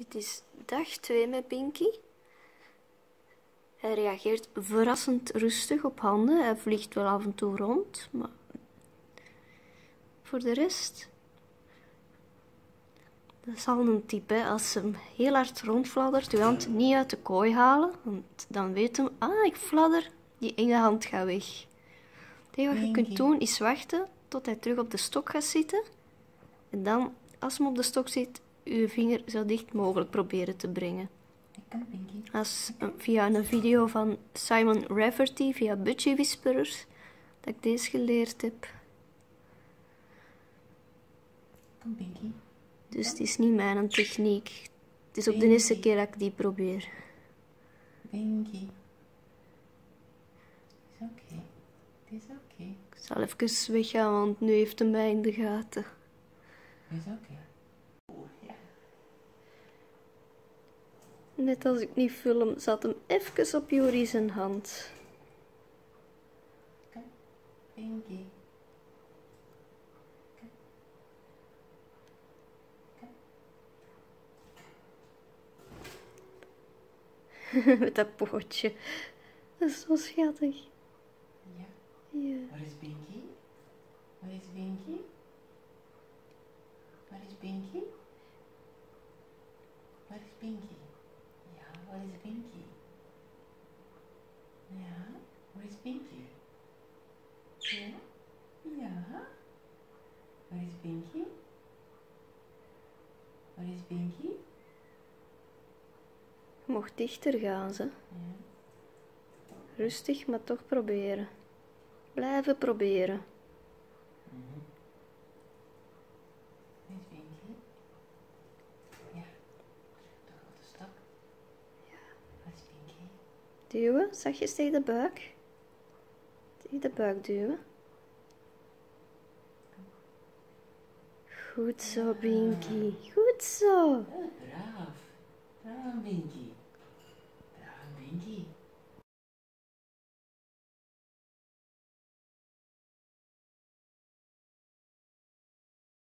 Dit is dag 2 met Pinky. Hij reageert verrassend rustig op handen. Hij vliegt wel af en toe rond, maar voor de rest... Dat is al een tip, hè. Als ze hem heel hard rondfladdert, je hand niet uit de kooi halen, want dan weet hem, ik fladder, die enge hand gaat weg. Het enige wat je kunt doen, is wachten tot hij terug op de stok gaat zitten. En dan, als hij op de stok zit, je vinger zo dicht mogelijk proberen te brengen. Via een video van Simon Rafferty, via Budgie Whisperers, dat ik deze geleerd heb. Kom, Pinky. Dus het is niet mijn techniek. Het is ook de eerste keer dat ik die probeer. Pinky. Is oké. Het is oké. Ik zal even weggaan, want nu heeft hij mij in de gaten. Is oké. Ja. Net als ik niet film, zat hem even op Juri zijn hand. Kom, Pinky. Met dat pootje. Dat is zo schattig. Ja. Ja. Waar is Pinky? Waar is Pinky? Waar is Pinky? Waar is Pinky? Ja, waar is Pinky? Ja, waar is Pinky? Ja? Ja. Waar is Pinky? Waar is Pinky? Je mocht dichter gaan, ze. Ja. Rustig, maar toch proberen. Blijven proberen. Waar is Pinky? Ja. Toch op de stok? Ja. Waar is Pinky? Duwen, zachtjes tegen de buik. Tegen de buik duwen. Goed zo, Pinky. Goed zo. Braaf. Braaf, Pinky.